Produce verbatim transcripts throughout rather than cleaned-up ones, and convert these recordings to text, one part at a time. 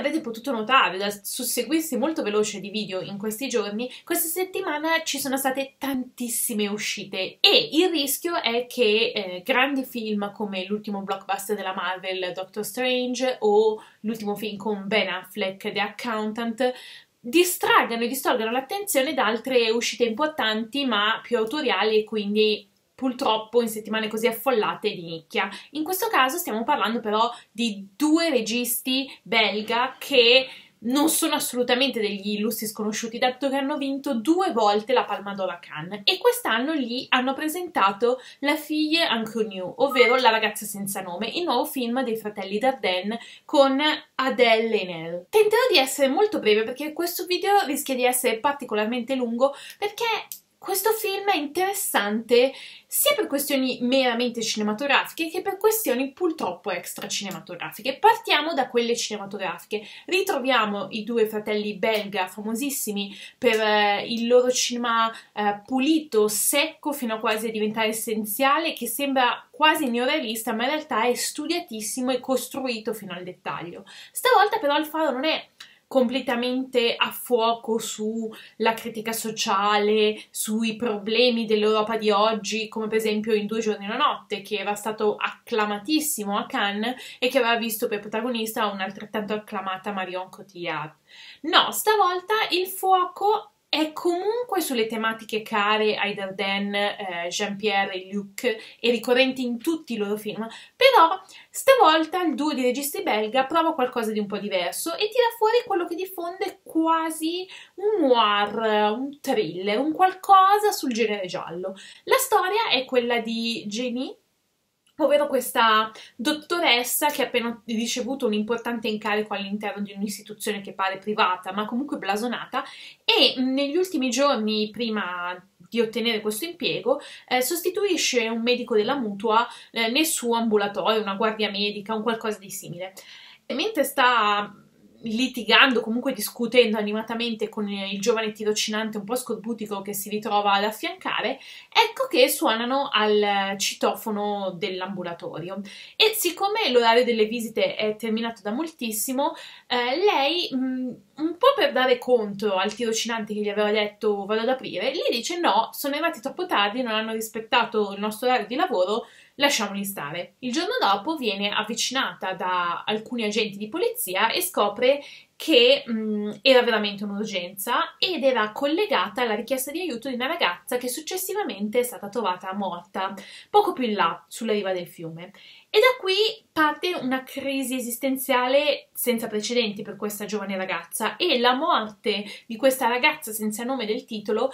avrete potuto notare dal susseguirsi molto veloce di video in questi giorni, questa settimana ci sono state tantissime uscite e il rischio è che eh, grandi film come l'ultimo blockbuster della Marvel, Doctor Strange, o l'ultimo film con Ben Affleck, The Accountant, distraggano e distolgano l'attenzione da altre uscite importanti ma più autoriali e quindi purtroppo in settimane così affollate di nicchia. In questo caso stiamo parlando però di due registi belga che non sono assolutamente degli illustri sconosciuti, dato che hanno vinto due volte la Palma d'Oro a Cannes e quest'anno lì hanno presentato La fille inconnue, ovvero La ragazza senza nome, il nuovo film dei fratelli Dardenne con Adèle Haenel. Tenterò di essere molto breve perché questo video rischia di essere particolarmente lungo, perché questo film è interessante sia per questioni meramente cinematografiche che per questioni purtroppo extra cinematografiche. Partiamo da quelle cinematografiche. Ritroviamo i due fratelli belga famosissimi per eh, il loro cinema eh, pulito, secco, fino a quasi a diventare essenziale, che sembra quasi neorealista, ma in realtà è studiatissimo e costruito fino al dettaglio. Stavolta però il faro non è completamente a fuoco sulla critica sociale, sui problemi dell'Europa di oggi, come per esempio in Due giorni e una notte, che era stato acclamatissimo a Cannes e che aveva visto per protagonista un'altrettanto acclamata Marion Cotillard. No, stavolta il fuoco è comunque sulle tematiche care ai Dardenne, eh, Jean-Pierre e Luc, e ricorrenti in tutti i loro film, però stavolta il duo di registi belga prova qualcosa di un po' diverso e tira fuori quello che diffonde quasi un noir, un thriller, un qualcosa sul genere giallo. La storia è quella di Jenny, ovvero questa dottoressa che ha appena ricevuto un importante incarico all'interno di un'istituzione che pare privata ma comunque blasonata, e negli ultimi giorni prima di ottenere questo impiego eh, sostituisce un medico della mutua eh, nel suo ambulatorio, una guardia medica, un qualcosa di simile. E mentre sta litigando, comunque discutendo animatamente con il giovane tirocinante un po' scorbutico che si ritrova ad affiancare, ecco che suonano al citofono dell'ambulatorio e siccome l'orario delle visite è terminato da moltissimo, eh, lei mh, un po' per dare contro al tirocinante che gli aveva detto vado ad aprire, gli dice no, sono arrivati troppo tardi, non hanno rispettato il nostro orario di lavoro, lasciamoli stare. Il giorno dopo viene avvicinata da alcuni agenti di polizia e scopre che mh, era veramente un'urgenza ed era collegata alla richiesta di aiuto di una ragazza che successivamente è stata trovata morta poco più in là, sulla riva del fiume. E da qui parte una crisi esistenziale senza precedenti per questa giovane ragazza e la morte di questa ragazza senza nome del titolo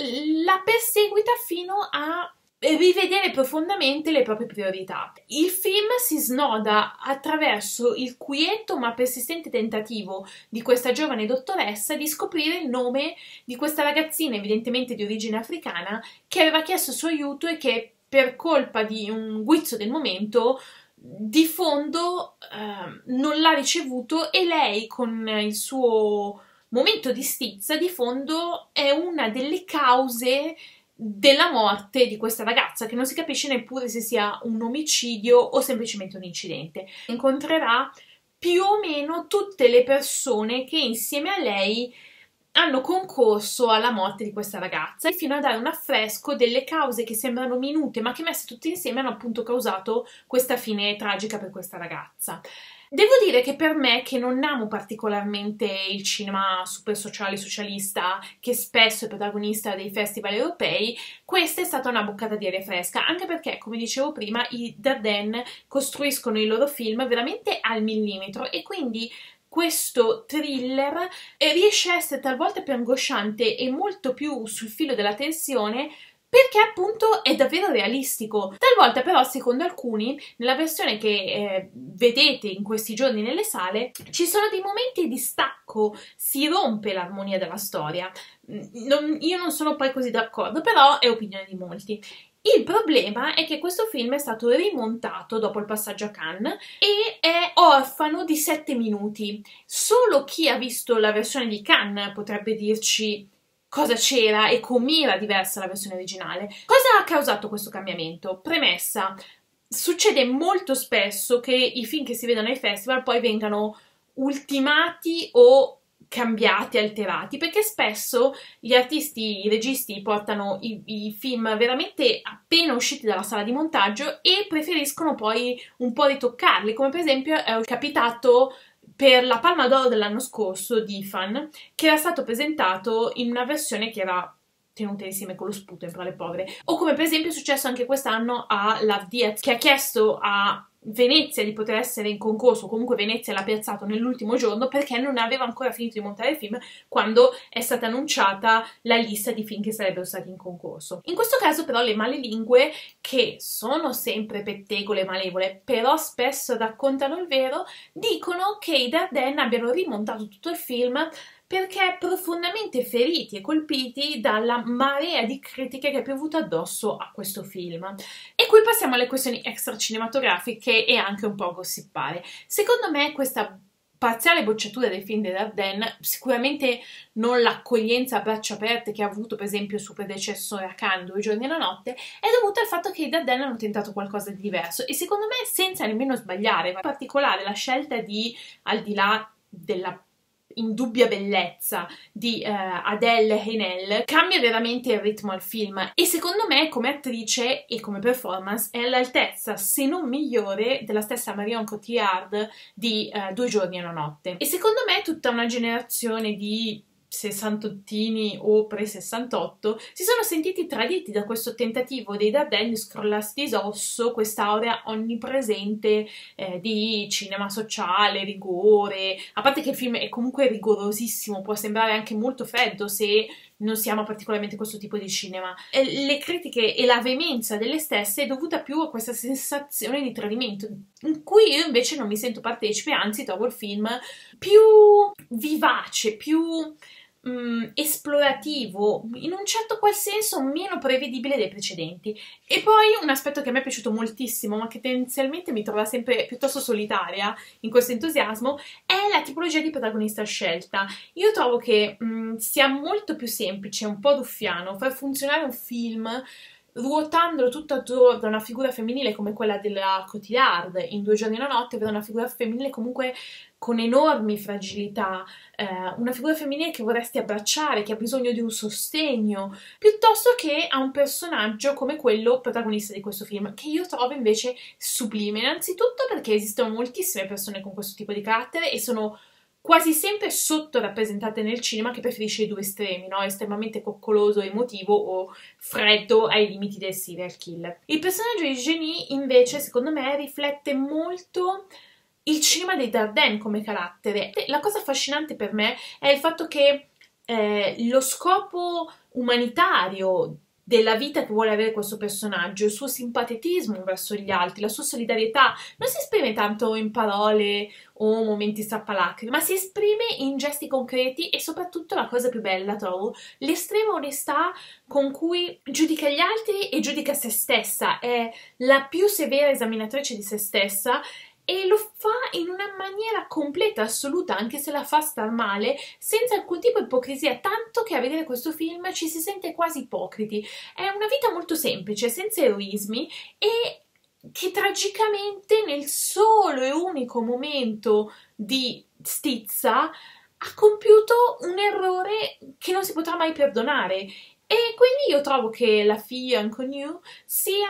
la perseguita fino a rivedere profondamente le proprie priorità. Il film si snoda attraverso il quieto ma persistente tentativo di questa giovane dottoressa di scoprire il nome di questa ragazzina, evidentemente di origine africana, che aveva chiesto il suo aiuto e che per colpa di un guizzo del momento di fondo eh, non l'ha ricevuto, e lei con il suo momento di stizza di fondo è una delle cause della morte di questa ragazza, che non si capisce neppure se sia un omicidio o semplicemente un incidente. Incontrerà più o meno tutte le persone che insieme a lei hanno concorso alla morte di questa ragazza, fino a dare un affresco delle cause che sembrano minute ma che messe tutte insieme hanno appunto causato questa fine tragica per questa ragazza. Devo dire che per me, che non amo particolarmente il cinema super sociale socialista, che spesso è protagonista dei festival europei, questa è stata una boccata di aria fresca, anche perché, come dicevo prima, i Dardenne costruiscono i loro film veramente al millimetro e quindi questo thriller riesce a essere talvolta più angosciante e molto più sul filo della tensione, perché appunto è davvero realistico. Talvolta però, secondo alcuni, nella versione che eh, vedete in questi giorni nelle sale, ci sono dei momenti di stacco, si rompe l'armonia della storia. Non, io non sono poi così d'accordo, però è opinione di molti. Il problema è che questo film è stato rimontato dopo il passaggio a Cannes e è orfano di sette minuti. Solo chi ha visto la versione di Cannes potrebbe dirci cosa c'era e com'era diversa la versione originale. Cosa ha causato questo cambiamento? Premessa: succede molto spesso che i film che si vedono ai festival poi vengano ultimati o cambiati, alterati, perché spesso gli artisti, i registi portano i, i film veramente appena usciti dalla sala di montaggio e preferiscono poi un po' ritoccarli, come per esempio è capitato per la Palma d'Oro dell'anno scorso di Ifan, che era stato presentato in una versione che era tenute insieme con lo sputo in Parole Povere, o come per esempio è successo anche quest'anno a Love Diaz, che ha chiesto a Venezia di poter essere in concorso, comunque Venezia l'ha piazzato nell'ultimo giorno perché non aveva ancora finito di montare il film quando è stata annunciata la lista di film che sarebbero stati in concorso. In questo caso però le malelingue, che sono sempre pettegole e malevole, però spesso raccontano il vero, dicono che i Dardenne abbiano rimontato tutto il film perché profondamente feriti e colpiti dalla marea di critiche che è piovuta addosso a questo film. E qui passiamo alle questioni extra cinematografiche e anche un po' gossipare. Secondo me questa parziale bocciatura dei film dei Dardenne, sicuramente non l'accoglienza a braccia aperte che ha avuto per esempio il suo predecessore a Cannes, Due giorni e una notte, è dovuta al fatto che i Dardenne hanno tentato qualcosa di diverso e secondo me senza nemmeno sbagliare. In particolare la scelta di, al di là della indubbia bellezza di uh, Adèle Haenel, cambia veramente il ritmo al film e secondo me come attrice e come performance è all'altezza, se non migliore, della stessa Marion Cotillard di uh, Due giorni e una notte. E secondo me tutta una generazione di sessantottini o pre-sessantotto si sono sentiti traditi da questo tentativo dei Dardenne di scrollarsi di dosso quest'aurea onnipresente eh, di cinema sociale, rigore, a parte che il film è comunque rigorosissimo, può sembrare anche molto freddo se non siamo particolarmente questo tipo di cinema. E le critiche e la veemenza delle stesse è dovuta più a questa sensazione di tradimento, in cui io invece non mi sento partecipe, anzi trovo il film più vivace, più Mm, esplorativo, in un certo qual senso meno prevedibile dei precedenti. E poi un aspetto che a me è piaciuto moltissimo, ma che tendenzialmente mi trova sempre piuttosto solitaria in questo entusiasmo, è la tipologia di protagonista scelta. Io trovo che mm, sia molto più semplice, un po' ruffiano, far funzionare un film ruotandolo tutto attorno a una figura femminile come quella della Cotillard in Due giorni e una notte, per una figura femminile comunque con enormi fragilità, eh, una figura femminile che vorresti abbracciare, che ha bisogno di un sostegno, piuttosto che a un personaggio come quello protagonista di questo film, che io trovo invece sublime, innanzitutto perché esistono moltissime persone con questo tipo di carattere e sono quasi sempre sottorappresentate nel cinema, che preferisce i due estremi, no? Estremamente coccoloso e emotivo o freddo ai limiti del serial killer. Il personaggio di Jenny invece secondo me riflette molto il cinema dei Dardenne come carattere. La cosa affascinante per me è il fatto che eh, lo scopo umanitario della vita che vuole avere questo personaggio, il suo simpatetismo verso gli altri, la sua solidarietà, non si esprime tanto in parole o momenti strappalacrime, ma si esprime in gesti concreti e soprattutto la cosa più bella, trovo, l'estrema onestà con cui giudica gli altri e giudica se stessa. È la più severa esaminatrice di se stessa e lo fa in una maniera completa, assoluta, anche se la fa star male, senza alcun tipo di ipocrisia, tanto che a vedere questo film ci si sente quasi ipocriti. È una vita molto semplice, senza eroismi, e che tragicamente nel solo e unico momento di stizza ha compiuto un errore che non si potrà mai perdonare. E quindi io trovo che La fille inconnue sia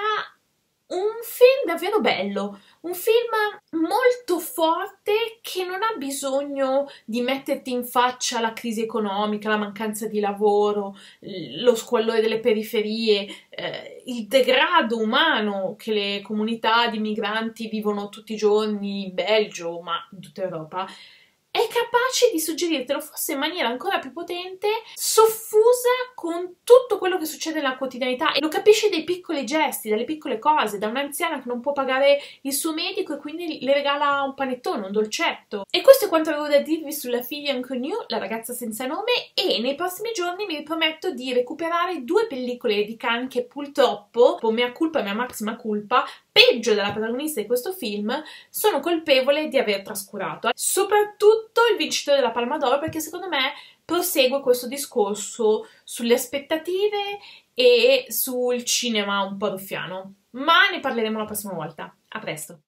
un film davvero bello, un film molto forte che non ha bisogno di metterti in faccia la crisi economica, la mancanza di lavoro, lo squallore delle periferie, eh, il degrado umano che le comunità di migranti vivono tutti i giorni in Belgio, ma in tutta Europa. È capace di suggerirtelo forse in maniera ancora più potente, soffusa con tutto quello che succede nella quotidianità, e lo capisci dai piccoli gesti, dalle piccole cose, da un'anziana che non può pagare il suo medico e quindi le regala un panettone, un dolcetto. E questo è quanto avevo da dirvi sulla fille inconnue, la ragazza senza nome, e nei prossimi giorni mi prometto di recuperare due pellicole di Cannes che purtroppo, per mea culpa, mia maxima culpa, peggio della protagonista di questo film, sono colpevole di aver trascurato. Soprattutto il vincitore della Palma d'Oro, perché secondo me prosegue questo discorso sulle aspettative e sul cinema un po' ruffiano. Ma ne parleremo la prossima volta. A presto!